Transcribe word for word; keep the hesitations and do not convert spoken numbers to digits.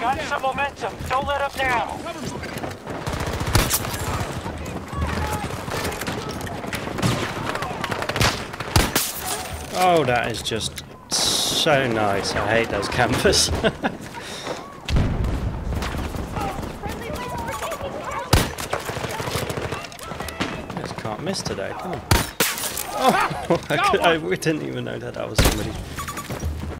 Got some momentum. Don't let up now. Oh, that is just so nice. I hate those campers. Just can't miss today, come on. Oh, I, could, I didn't even know that that was somebody.